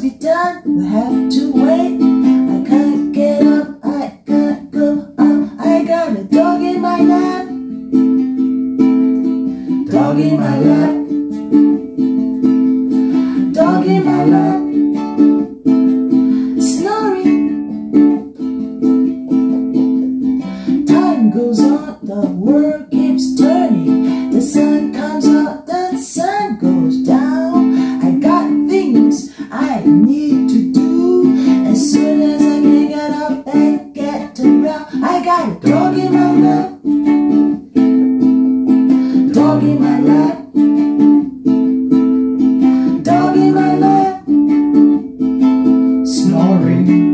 must be done, we have to wait. I can't get up, I can't go up. I got a dog in my lap, dog in my lap, dog in my lap, snoring. Time goes on, the world keeps turning. The sun comes out, the sun goes down. I got things I need to do. As soon as I can get up and get around, I got a dog in my lap, dog in my lap, dog in my lap, snoring.